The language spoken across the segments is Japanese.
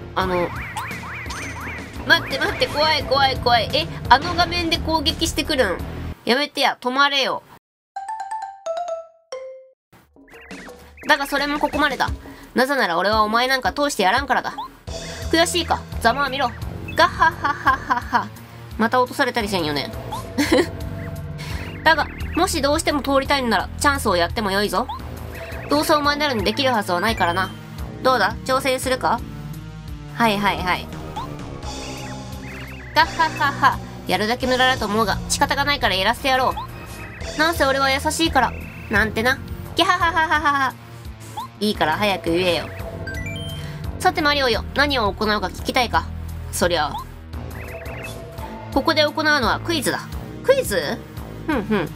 待って待って、怖い怖い怖い。あの画面で攻撃してくるん。やめてや、止まれよ。だがそれもここまでだ。なぜなら俺はお前なんか通してやらんからだ。悔しいか、ざまあ見ろ。ガッハッハッハッハッハ。また落とされたりせんよね。だが、もしどうしても通りたいんなら、チャンスをやってもよいぞ。どうせお前なるにできるはずはないからな。どうだ、挑戦するか？はいはいはい。ガッハッハッハ。やるだけ無駄だと思うが、仕方がないからやらせてやろう。なんせ俺は優しいから。なんてな。ギャハハハハハハ。いいから早く言えよ。さてマリオよ、何を行うか聞きたいか。そりゃここで行うのはクイズだ。クイズ？ふんふん。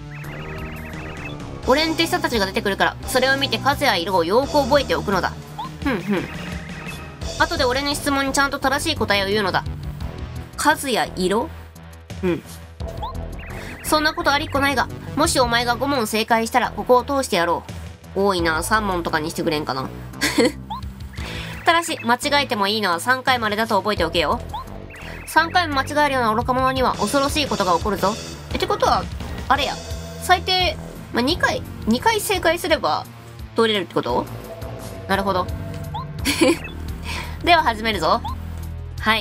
俺の手下たちが出てくるから、それを見て数や色をよーく覚えておくのだ。ふんふん。後で俺の質問にちゃんと正しい答えを言うのだ。数や色？うん。そんなことありっこないが、もしお前が5問正解したらここを通してやろう。多いな、3問とかにしてくれんかな。ただし、間違えてもいいのは3回までだと覚えておけよ。3回も間違えるような愚か者には恐ろしいことが起こるぞ。ってことは、あれや、最低、2回正解すれば通れるってこと？なるほど。では始めるぞ。はい。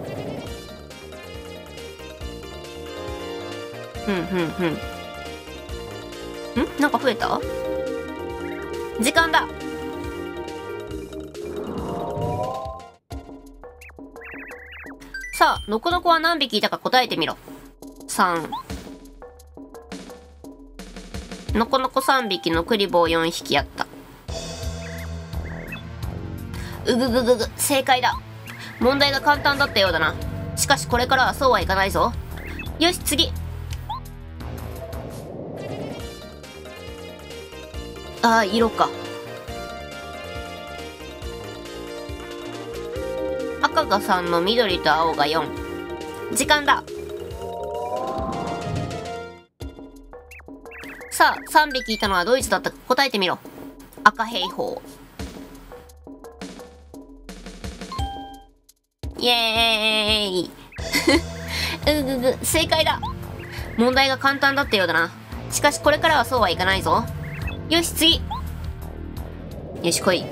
なんか増えた？時間だ。さあ、ノコノコは何匹いたか答えてみろ。3。ノコノコ3匹のクリボー4匹やった。うぐぐぐぐ、正解だ。問題が簡単だったようだな。しかしこれからはそうはいかないぞ。よし、次。ああ、色か。赤が3の緑と青が4。時間だ。さあ、3匹いたのはドイツだったか答えてみろ。赤兵法。イエーイ。うぐぐ、正解だ。問題が簡単だったようだな。しかしこれからはそうはいかないぞ。よし、次。よし、来い。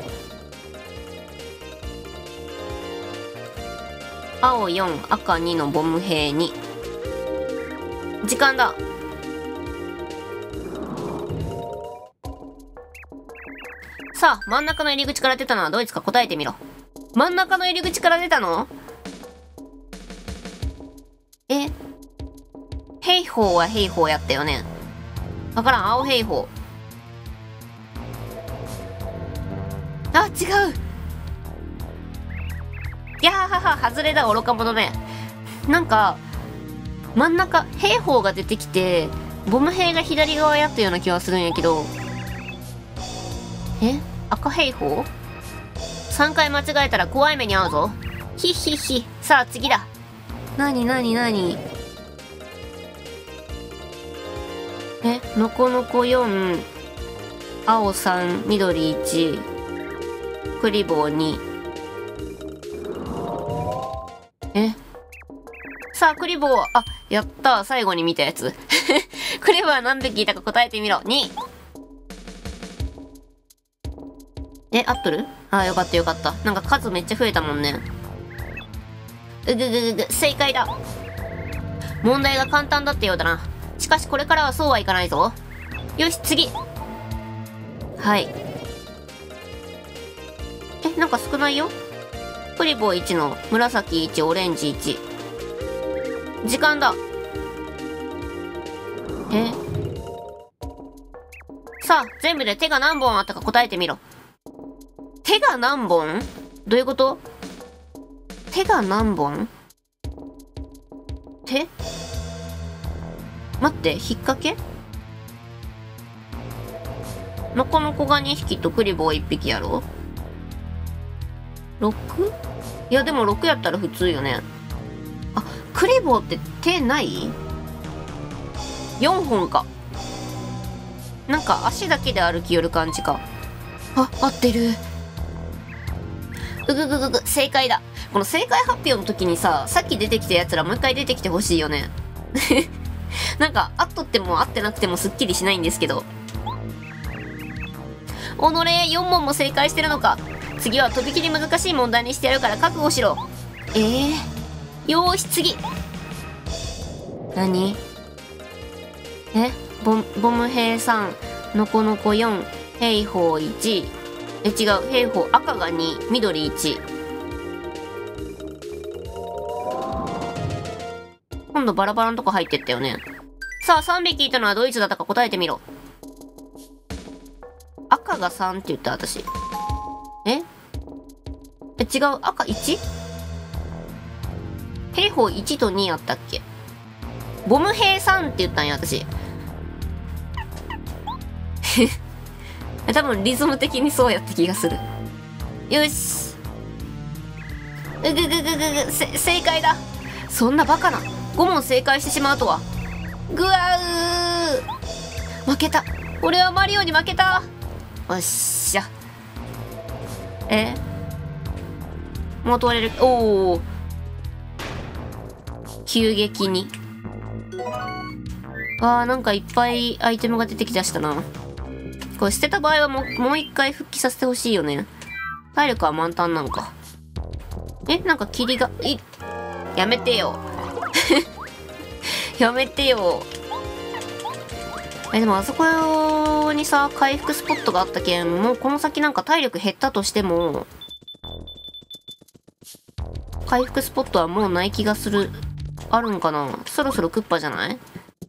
青4、赤2のボム兵2。時間だ。さあ、真ん中の入り口から出たのはドイツか答えてみろ。真ん中の入り口から出たの？兵法は兵法やったよね。わからん、青兵法。あ、違う。いやはは、外れだ、愚か者め。なんか、真ん中、兵法が出てきて、ボム兵が左側やったような気はするんやけど。赤兵法 ?3 回間違えたら怖い目に遭うぞ。ひっひっひ。さあ、次だ。なにノコノコ4、青3、緑1、クリボー2。さあ、クリボー、あ、やったー、最後に見たやつ。クリボーは何匹いたか答えてみろ。2。合っとる？あ、よかったよかった。なんか数めっちゃ増えたもんね。うぐぐぐぐ、正解だ。問題が簡単だったようだな。しかしこれからはそうはいかないぞ。よし、次。はい。なんか少ないよ。クリボー1の紫1、オレンジ1。時間だ。さあ、全部で手が何本あったか答えてみろ。手が何本？どういうこと？手が何本？手？待って、引っ掛け？ノコノコが2匹とクリボー1匹やろ？ 6？ いやでも6やったら普通よね。あ、クリボーって手ない？ 4 本か。なんか足だけで歩き寄る感じか。あ、合ってる。 うぐぐぐぐ、正解だ。この正解発表の時にさ、さっき出てきたやつらもう一回出てきてほしいよね。なんか、合っとっても合ってなくてもすっきりしないんですけど。おのれ、4問も正解してるのか。次はとびきり難しい問題にしてやるから覚悟しろ。よーし、次。何？ボム兵3、のこのこ4、兵法1。違う、兵法赤が2、緑1。今度バラバラのとこ入ってったよね。さあ、3匹いたのはドイツだったか答えてみろ。赤が3って言った、私。違う、赤 1？ 兵法1と2あったっけ？ボム兵3って言ったんや、私。多分リズム的にそうやった気がする。よし。ぐぐぐぐぐぐ、正解だ。そんなバカな。5問正解してしまうとは。ぐわー。負けた。俺はマリオに負けた。よっしゃ。もう通れる。おお。急激に。なんかいっぱいアイテムが出てきだしたな。これ捨てた場合はもう一回復帰させてほしいよね。体力は満タンなのか。なんか霧が、やめてよ。やめてよ。でもあそこにさ、回復スポットがあったけん、もうこの先なんか体力減ったとしても、回復スポットはもうない気がする。あるんかな？そろそろクッパじゃない？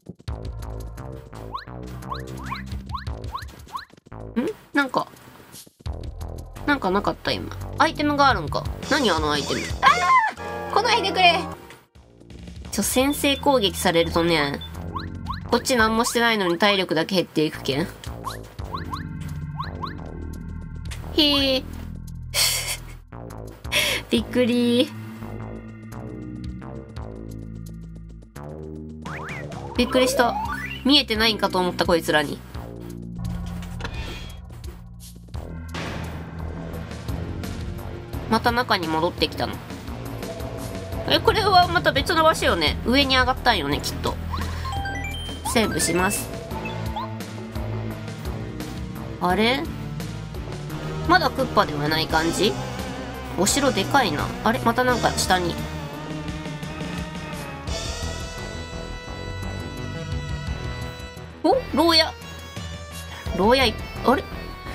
なんかなかった今。アイテムがあるんか。何あのアイテム。来ないでくれ。先制攻撃されるとね、こっち何もしてないのに体力だけ減っていくけん。へえ。びっくり。びっくりした。見えてないんかと思ったこいつらに。また中に戻ってきたの。これはまた別の場所よね。上に上がったんよね、きっと。セーブします。あれ？まだクッパではない感じ？お城でかいな。あれ？またなんか下に。お？牢屋。牢屋あれ？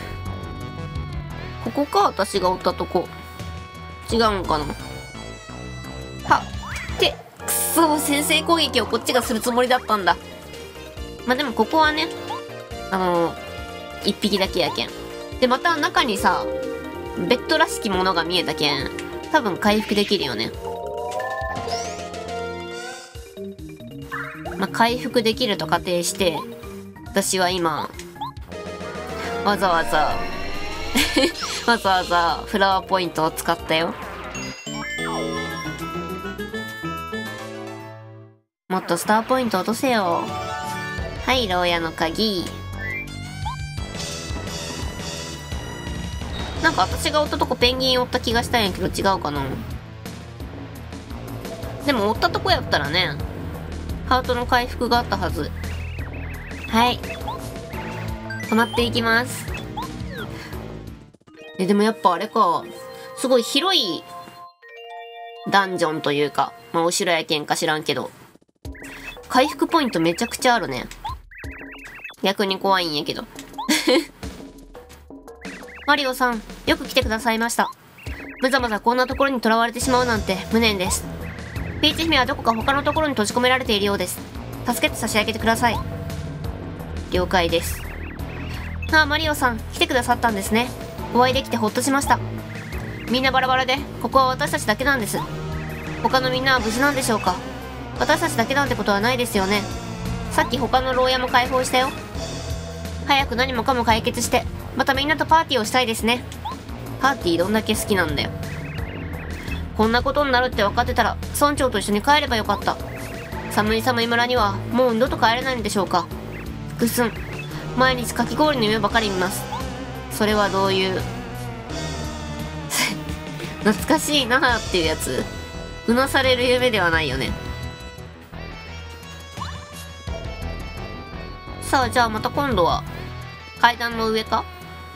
ここか、私がおったとこ。違うんかな。はってくそ、先制攻撃をこっちがするつもりだったんだ。まあでもここはね、一匹だけやけん。でまた中にさ、ベッドらしきものが見えたけん、多分回復できるよね。まあ回復できると仮定して、私は今わざわざフラワーポイントを使ったよ。もっとスターポイント落とせよ。はい、牢屋の鍵。なんか私が追ったとこペンギン追った気がしたんやけど違うかな。でも追ったとこやったらね、ハートの回復があったはず。はい、止まっていきます。でもやっぱあれか、すごい広いダンジョンというか、まあお城やけんか知らんけど、回復ポイントめちゃくちゃあるね。逆に怖いんやけど。マリオさん、よく来てくださいました。むざまざこんなところに囚われてしまうなんて無念です。ピーチ姫はどこか他のところに閉じ込められているようです。助けて差し上げてください。了解です。マリオさん、来てくださったんですね。お会いできてほっとしました。みんなバラバラで、ここは私たちだけなんです。他のみんなは無事なんでしょうか。私たちだけなんてことはないですよね。さっき他の牢屋も解放したよ。早く何もかも解決して、またみんなとパーティーをしたいですね。パーティーどんだけ好きなんだよ。こんなことになるって分かってたら、村長と一緒に帰ればよかった。寒い寒い村には、もう二度と帰れないんでしょうか。福寸、毎日かき氷の夢ばかり見ます。それはどういう懐かしいなっていうやつ。うなされる夢ではないよね。さあ、じゃあまた今度は階段の上か。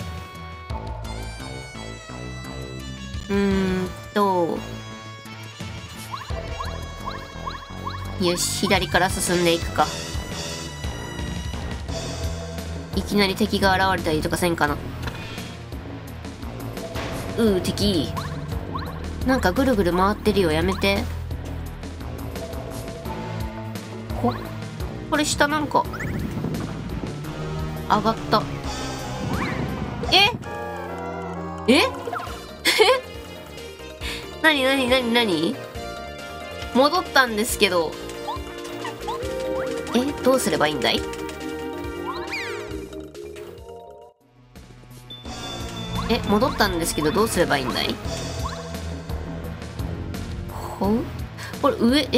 よし、左から進んでいくか。いきなり敵が現れたりとかせんかな。敵。なんかぐるぐる回ってるよ、やめて。これ下なんか上がった。えなに戻ったんですけど。どうすればいいんだい？戻ったんですけどどうすればいいんだい？これ上、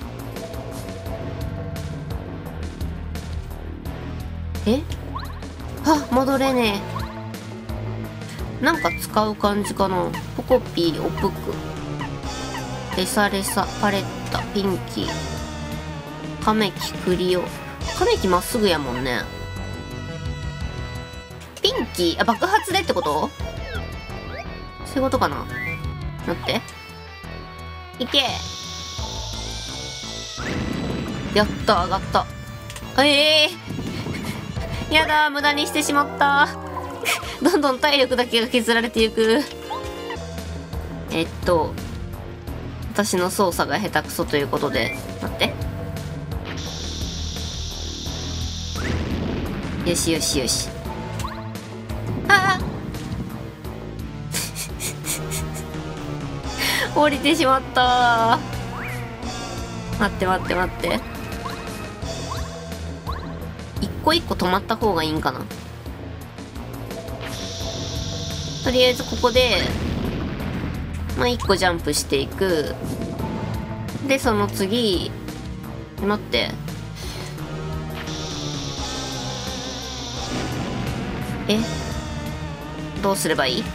戻れねえ。なんか使う感じかな。ポコピー、オプク、レサレサ、パレッタ、ピンキー、カメキ、クリオ。カメキまっすぐやもんね。ピンキー、爆発でってこと？そういうことかな。待って。いけ。やった、上がった。やだー、無駄にしてしまった。どんどん体力だけが削られていく。私の操作が下手くそということで、待って。よしよしよし。降りてしまった。待って一個一個止まった方がいいんかな。とりあえずここで一個ジャンプしていく。でその次、待って、どうすればいい？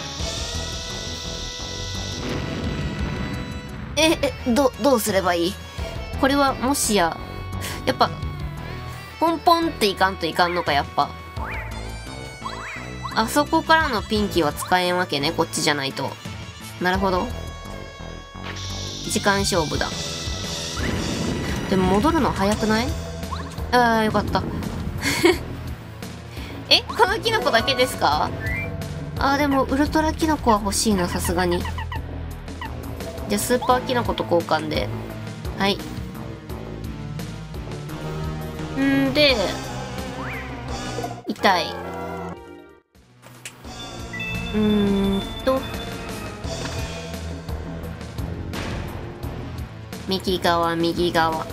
どうすればいい？これはもしやっぱポンポンっていかんといかんのか。やっぱあそこからのピンキーは使えんわけね、こっちじゃないと。なるほど、時間勝負だ。でも戻るの早くない？よかったこのキノコだけですか？でもウルトラキノコは欲しいな、さすがに。じゃあスーパーキノコと交換で。はい。で痛い。右側。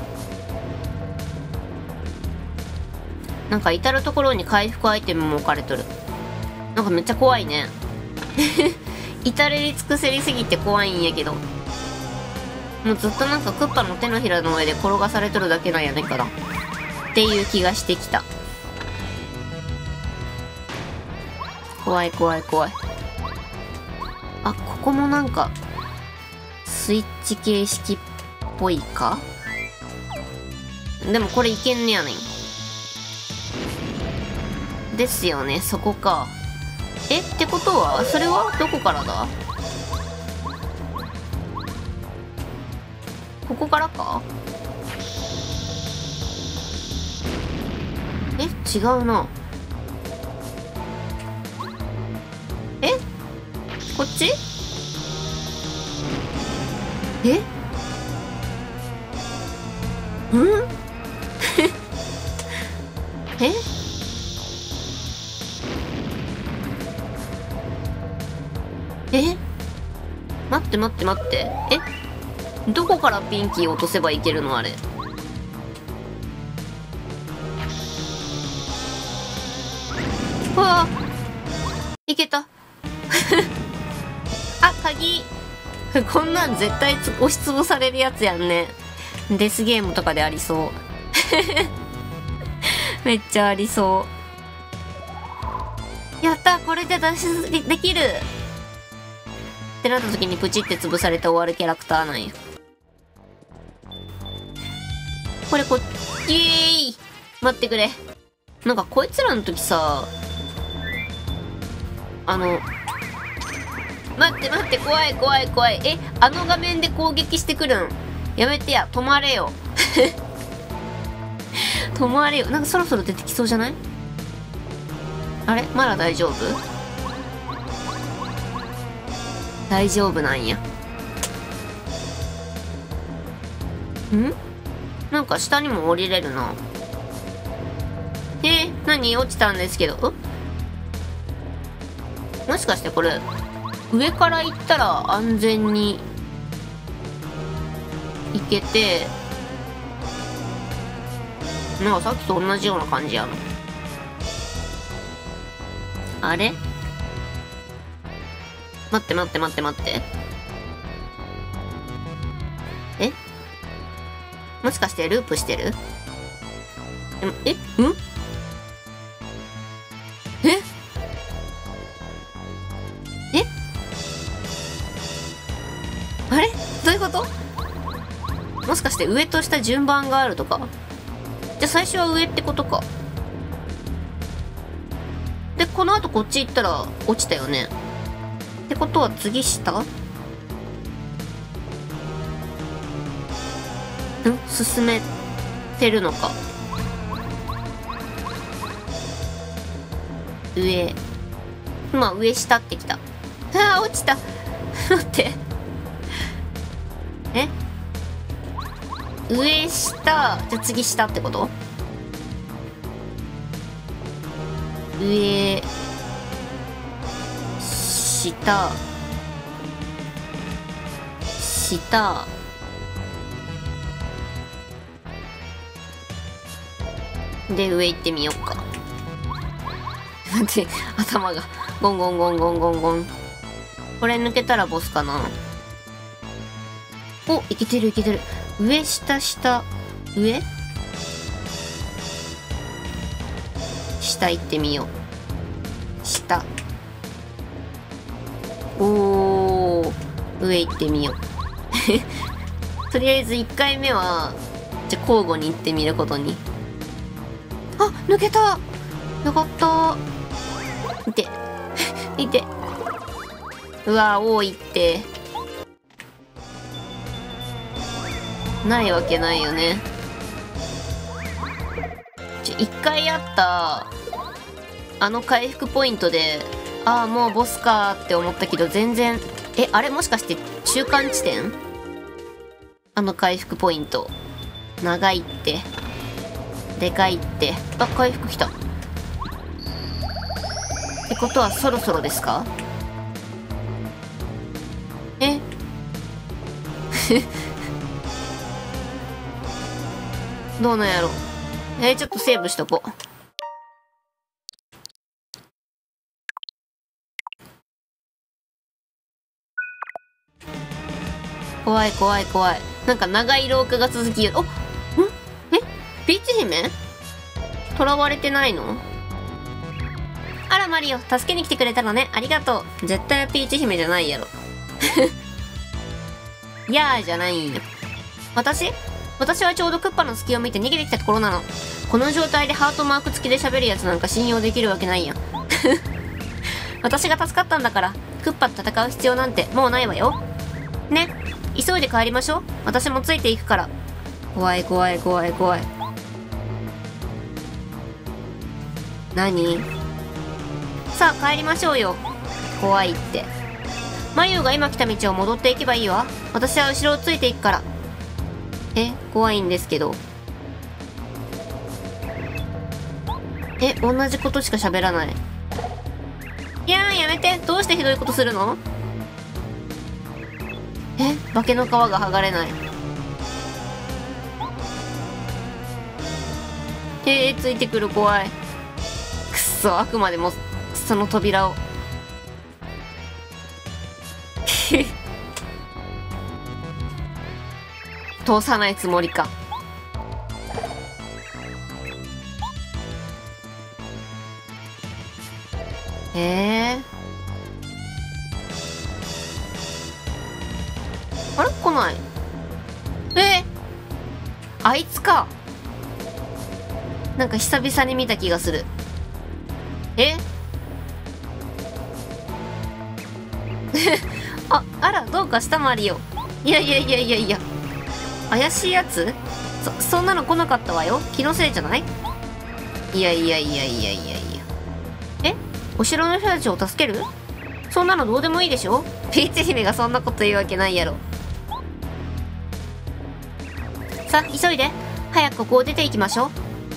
なんか至る所に回復アイテムも置かれとる。なんかめっちゃ怖いね至れり尽くせりすぎて怖いんやけど、もうずっとなんかクッパの手のひらの上で転がされとるだけなんやねんからっていう気がしてきた。怖い。ここもなんかスイッチ形式っぽいか。でもこれいけんねやねんですよね。そこか。ってことはそれはどこからだ？ここからか？違うな。こっち？待って。どこからピンキー落とせばいけるのあれ。わあ、いけた鍵こんなん絶対押しつぶされるやつやんね。デスゲームとかでありそうめっちゃありそう。やった、これで脱出できる。 ってなった時にプチって潰されて終わるキャラクターなんや。これイエーイ。待ってくれ。なんかこいつらの時さ、待って、怖い。あの画面で攻撃してくるん。やめてや、止まれよ。止まれよ。なんかそろそろ出てきそうじゃない？あれ？まだ大丈夫？大丈夫なんや。なんか下にも降りれるな。何？落ちたんですけど。もしかしてこれ、上から行ったら安全に行けて、なんかさっきと同じような感じやの。あれ？待って。もしかしてループしてる？あれ？どういうこと？もしかして上と下順番があるとか？じゃあ最初は上ってことか。で、この後こっち行ったら落ちたよね。ってことは次下？進めてるのか。上。上下ってきた。落ちた。待って。上下。じゃあ次下ってこと？上下で上行ってみよっか。待って、頭がゴンゴン。これ抜けたらボスかな。お、いけてる。上下上下行ってみよう。下。おー、上行ってみよう。とりあえず1回目はじゃあ交互に行ってみることに。あ、抜けた。よかった。いて。うわ、多いって。ないわけないよね。1回あったあの回復ポイントで、ああもうボスかーって思ったけど全然、あれもしかして中間地点？あの回復ポイント長いって、でかいって。あ、回復きたってことはそろそろですか？どうなんやろ。ちょっとセーブしとこう。怖い。なんか長い廊下が続き、ピーチ姫？囚われてないの？あらマリオ、助けに来てくれたのね。ありがとう。絶対ピーチ姫じゃないやろ。いやーじゃないんよ。私はちょうどクッパの隙を見て逃げてきたところなの。この状態でハートマーク付きで喋るやつなんか信用できるわけないやん。私が助かったんだから、クッパと戦う必要なんてもうないわよ。ね、急いで帰りましょう。私もついていくから。怖い。何？さあ帰りましょうよ。怖いって。マユが今来た道を戻っていけばいいわ。私は後ろをついていくから。怖いんですけど。同じことしか喋らない。いやーやめて。どうしてひどいことするの？化けの皮が剥がれない。ついてくる。怖い。くっそ、あくまでもその扉を通さないつもりか。 あれ来ない。あいつか。なんか久々に見た気がする。あら、どうかしたマリオ。いや。怪しいやつ？そんなの来なかったわよ。気のせいじゃない？いや。お城の人たちを助ける？そんなのどうでもいいでしょ？ピーチ姫がそんなこと言うわけないやろ。さあ、急いで。早くここを出ていきましょ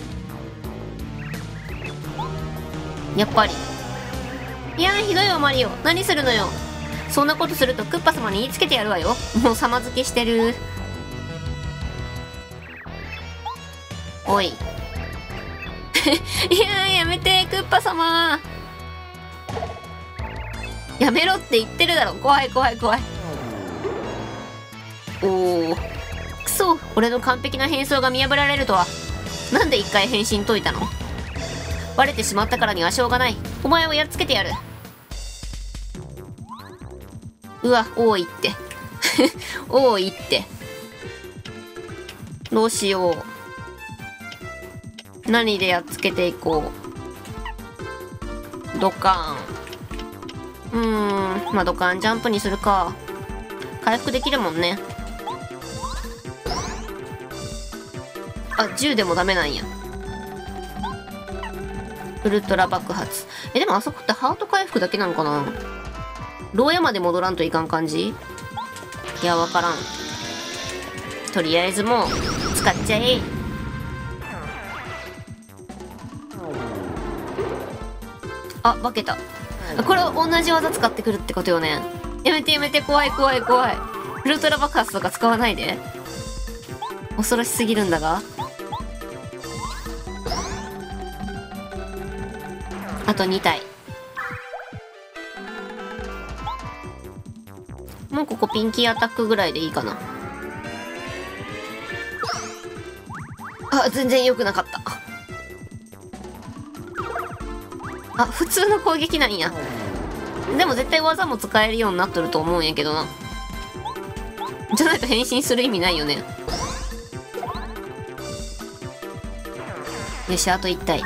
う。やっぱり。いやひどいわマリオ。何するのよ。そんなことするとクッパ様に言いつけてやるわよ。もう様付けしてる。おい。いややめてクッパ様。やめろって言ってるだろ。怖い。おお。くそ、俺の完璧な変装が見破られるとは。なんで一回変身解いたの？バレてしまったからにはしょうがない。お前をやっつけてやる。うわ、多いって多いって。どうしよう。何でやっつけていこう。ドカーン。まあドカンジャンプにするか。回復できるもんね。あ、銃でもダメなんや。ウルトラ爆発。でもあそこってハート回復だけなのかな？牢屋まで戻らんといかん感じ？いや、わからん。とりあえずもう使っちゃえ。あ、化けた。これ同じ技使ってくるってことよね。やめて怖い。ウルトラ爆発とか使わないで。恐ろしすぎるんだが。あと2体。もうここピンキーアタックぐらいでいいかな。あ、全然良くなかった。あ、普通の攻撃なんや。でも絶対技も使えるようになっとると思うんやけどな。じゃないと変身する意味ないよね。よし、あと1体。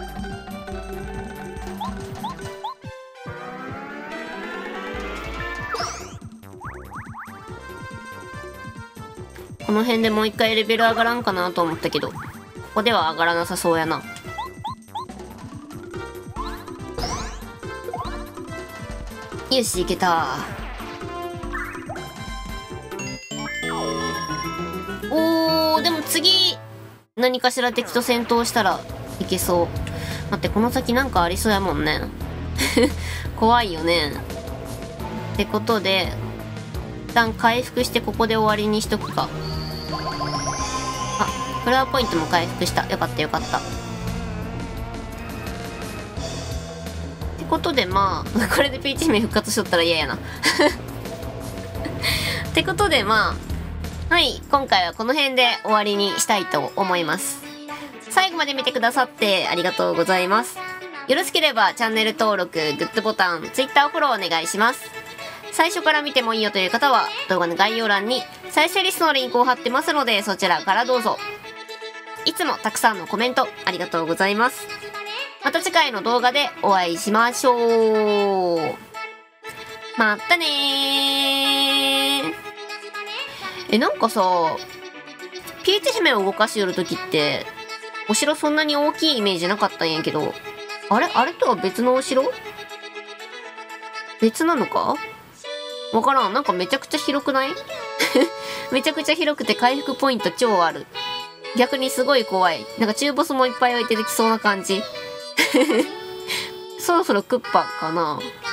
この辺でもう一回レベル上がらんかなと思ったけど、ここでは上がらなさそうやな。よし、いけた。おー、でも次何かしら敵と戦闘したらいけそう。待って、この先なんかありそうやもんね怖いよね。ってことで一旦回復してここで終わりにしとくか。あ、フラワーポイントも回復した。よかった。ってことでまあこれでピーチ姫復活しとったら嫌やなってことでまあ、はい、今回はこの辺で終わりにしたいと思います。最後まで見てくださってありがとうございます。よろしければチャンネル登録、グッドボタン、Twitter フォローお願いします。最初から見てもいいよという方は動画の概要欄に再生リストのリンクを貼ってますので、そちらからどうぞ。いつもたくさんのコメントありがとうございます。また次回の動画でお会いしましょう。またねー。なんかさ、ピーチ姫を動かしよるときってお城そんなに大きいイメージなかったんやけど、あれとは別のお城？別なのか？わからん。なんかめちゃくちゃ広くない？めちゃくちゃ広くて回復ポイント超ある。逆にすごい怖い。なんか中ボスもいっぱい置いてできそうな感じ。そろそろクッパかな。